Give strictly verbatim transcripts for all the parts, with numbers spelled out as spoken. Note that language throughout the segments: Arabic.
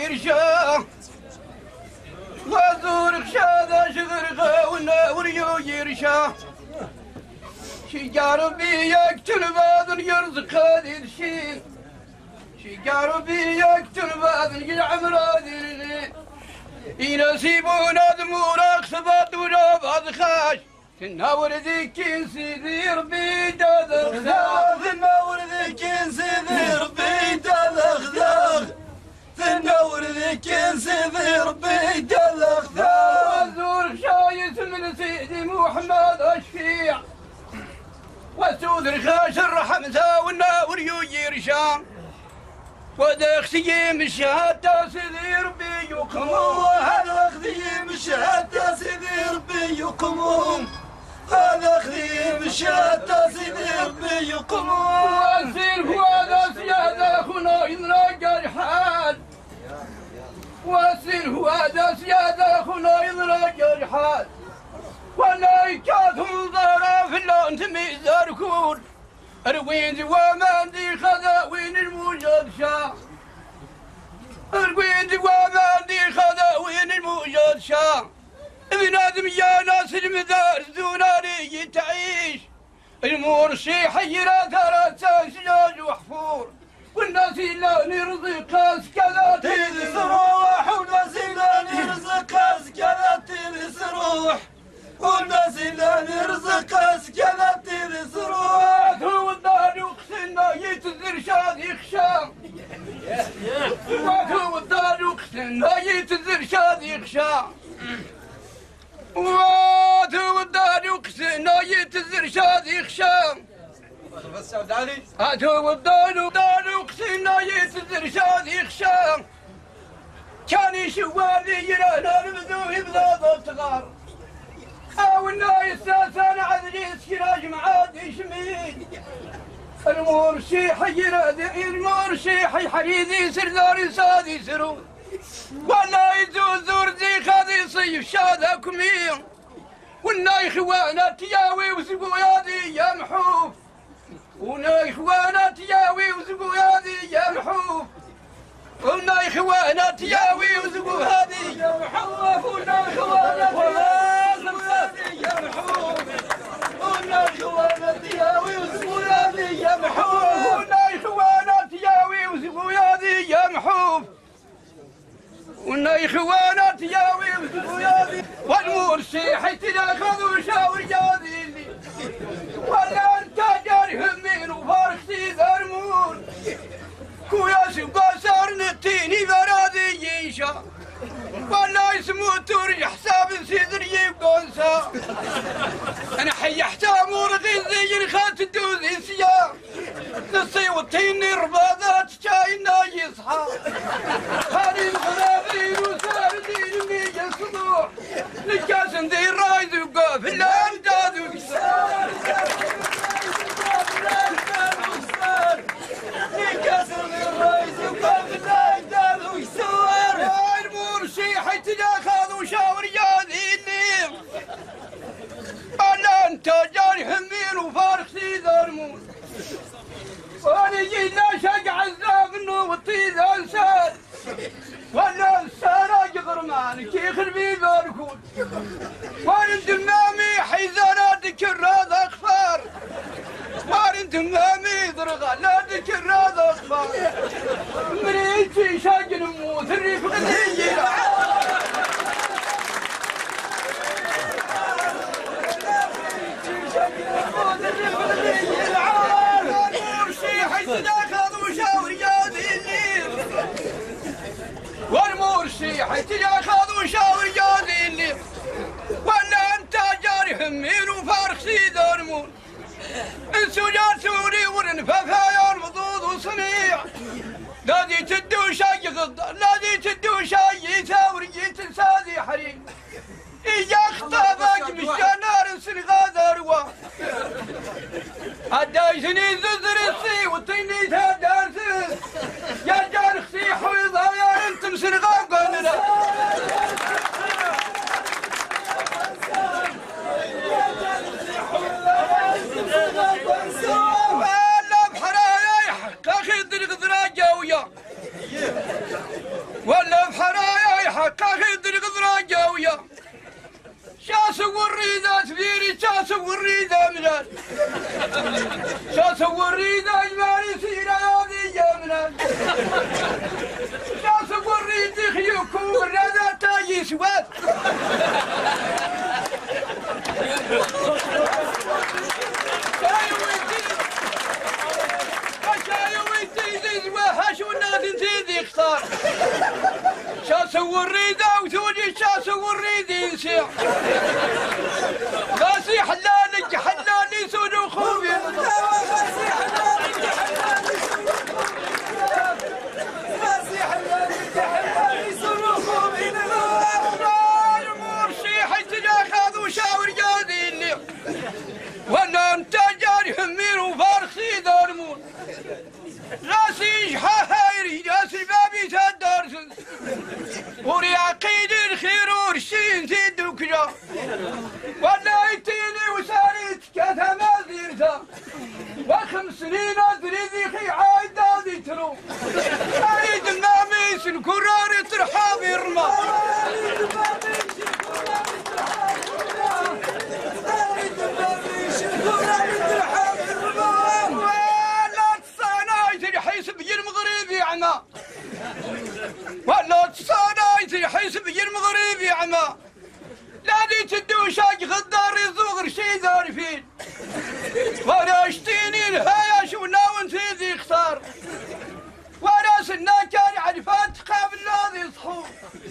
يرشا وزور خشاذا شغرغا ونوريو يرشا شجار بي يقتل بعض يرزق هذه الشيء شجار بي يقتل بعض يعمر هذه ينسيبونا دمونا خصبات ولا بعض خاش تناور ذيك سيدي ربي داذخ تناور ذيك سيدي ربي داذخ تناور ذيك سيدي ربي داذخ وزور شايس من سيدي محمد الشفيع وسود الخاش الرحمة والناور يرشام وهذا خديم الشهادة سيدي ربي يقوم هذا خديم الشهادة سيدي ربي يقوم هذا خديم الشهادة سيدي ربي يقوم واسير هذا سيادة خونا يضرق الحال واسير هذا سيادة خونا يضرق الحال ولا يكاثم ضرا في اللون تميزار كون الوين ومن دي خذاوين الموجود شا الوين ومن دي خذاوين الموجود شا بنادم يا ناس المدار دوناني تعيش المرشي حيرا ترى سجاج وحفور والناس لا نرزق كاس كذا تلس روح والناس لا نرزق كاس كذا تلس روح والناس لا نرزق اسكنت الزروع هو الدار يقسنا يتزر شاد يخشام هو الدار يقسنا يتزر شاد يخشام هو الدار يقسنا يتزر شاد يخشام هو الدار يقسنا يتزر شاد يخشام كان يشوالي يرانا نبذو يبدا الصغار والناي الساسان عذري سكراج معادي شميل المرشي حي رادي المرشي حي حريدي سرداري سادي سرود والناي زوزور زي خاذي صيف شاذا كمين والناي خوانا تياوي وزقويادي يا محوف والناي خوانا تياوي وزقويادي يا محوف والناي خوانا تياوي وزقويادي يا محوف والناي خوانا يا محوف والناي خوانا تياوي وزقويادي يا محوف والناي خوانا تياوي وزقويادي يا محوف والناي خوانا تياوي وزقويادي والمرشي حيت ناخذ شاور جادي ولا انت جارهم من وفارق سيدار مون كويا سبقا صار نتيني برادي ينشا ولا يسمو توري حساب سيدر يبقونسا انا حي احتام ورغي زي الخات الدوزي سيا نصي وطيني رباضات شاينا يصحى هاني الغرابين وساردين ميجا الصدوح نكاس ندير رايد وقاف الامداد وكسار نكاس ندير رايد وقاف الامداد وكسار المرشي حيت ناخذ وشاور ياذيني انا انت جاري همين وفارق سيدار مون وانا جينا شق عزام انه والطيد انسان ولا السارة قرمان كي خربي باركون وانا دمامي حيزانات كراد اخفار وانا دمامي ضرغا لا كراد اخفار مريتي شق نموت الريف غدي والمرشي حيت ياخذ وشاور جازي اللي ولا انت جاري همين وفارق سيدار مون انسجار سوري ورنفافها يا المضوض وصنيع لادي تدو شاي غض لادي تدو شاي ثاوري تنسادي حريم إيا خطابك مشان نار سنغادر وا عدايشني ززر السي وطيني تهدار سي يا جار خسي حويضة يا انتم سنغاب قلنا ولا بحرايا يحق اخي الدرق دراجة ويا ولا شاسو الريدة يماري سيرا هذه يمنا شاسو الريدة خيوكو الرادة تاجي سواد شاسو الريدة وثوني شاسو الريدة ينسيع قاسي حلالك حلالي سونو خوبي قاسي حلالك حلالي سونو خوبي المرشي حيث جاخذ وشاور جادي اللي وانا انت جاري همير وفارسي دارمون راسي حايري راس البابي تدرس وري عقيد الخير ورشين زيد وكجا وانا يتيني وساريت كثما زيرتا وخمس سنين ادري ذي خي عايد هذي ترو اريد الماميس الكرار ترحاب يرمى اريد الماميس الكرار ترحاب يرمى ولا تصانايت حيسب المغربي عما ولا تصانايت حيسب المغربي عما لا تدوشاك غدار الزغر شي دار فين ولا اشتيني الهايا شو ناون في ذي اختار ولا سنا كان عرفات قابل الذي صحو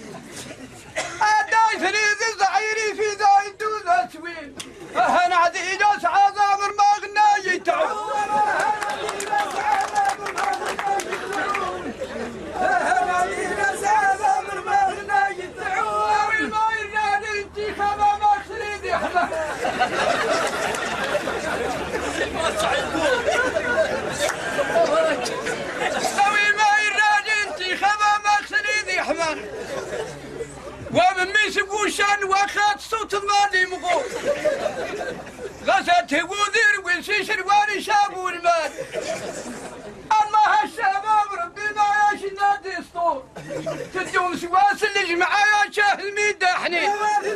اداي ثريد زعيري في ذا الدوزة سوين اهنا عدي ناس عظام ما غنى يتعب سوي ما يراد انتي خذا مقصدي ذي حمان ومن ميسبو شان واخات صوت المالي مغول غزت وذير وينسيش الوالي شابو المال الله الشباب ربي ما ياش النادي اسطول تدوم سواس اللي جمعايا شاه الميدا حنين